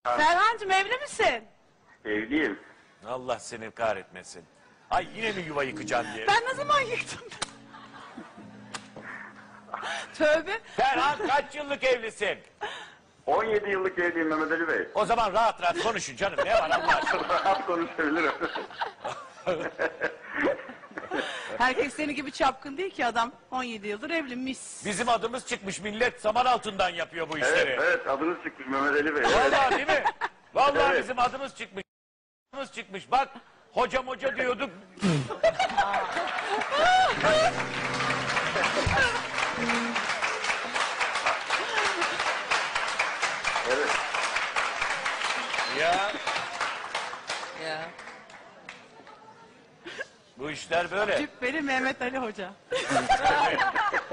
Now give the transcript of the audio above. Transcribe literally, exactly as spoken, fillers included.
Ferhancığım evli misin? Evliyim. Allah seni kahretmesin. Ay yine mi yuva yıkacaksın diye. Ben ne zaman yıktım? Tövbe. Ferhan kaç yıllık evlisin? on yedi yıllık evliyim Mehmet Ali Bey. O zaman rahat rahat konuşun canım. Ne var Allah aşkına? Rahat konuşabilirim. Herkes seni gibi çapkın değil ki adam. on yedi yıldır evli mis. Bizim adımız çıkmış. Millet saman altından yapıyor bu işleri. Evet, evet adınız çıkmış Mehmet Ali Bey. Vallahi değil mi? Vallahi Evet. bizim adımız çıkmış. Adımız çıkmış. Bak hocam hoca diyorduk. Evet. Ya Ya. bu işler böyle. Cübbeli Mehmet Ali Hoca.